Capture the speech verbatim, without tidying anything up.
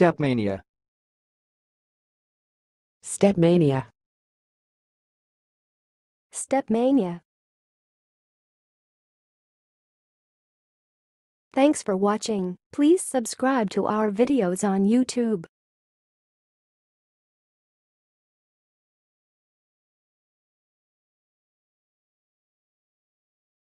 Stepmania. Stepmania. Stepmania. Thanks for watching. Please subscribe to our videos on YouTube.